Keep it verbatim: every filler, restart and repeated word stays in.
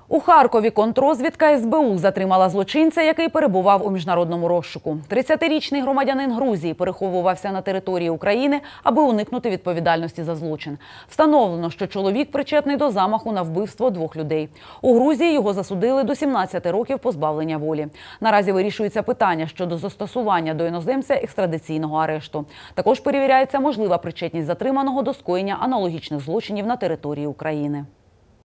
У Харкові контррозвідка ес бе у затримала злочинця, який перебував у міжнародному розшуку. тридцятирічний громадянин Грузії переховувався на території України, аби уникнути відповідальності за злочин. Встановлено, що чоловік причетний до замаху на вбивство двох людей. У Грузії його засудили до сімнадцяти років позбавлення волі. Наразі вирішується питання щодо застосування до іноземця екстрадиційного арешту. Також перевіряється можлива причетність затриманого до скоєння аналогічних злочинів на території України.